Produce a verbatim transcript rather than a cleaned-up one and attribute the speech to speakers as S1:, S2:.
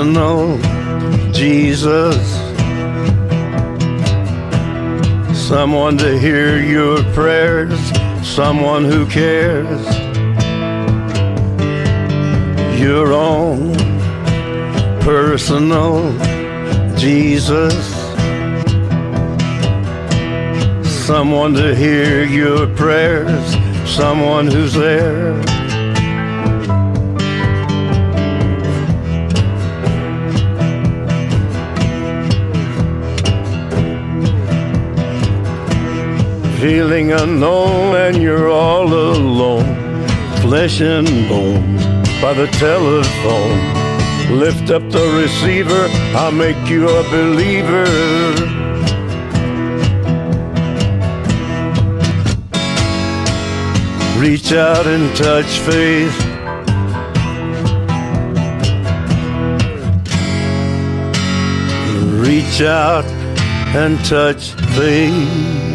S1: personal Jesus, someone to hear your prayers, someone who cares, your own personal Jesus, someone to hear your prayers, someone who's there. Feeling unknown and you're all alone, flesh and bone by the telephone. Lift up the receiver, I'll make you a believer. Reach out and touch faith. Reach out and touch faith.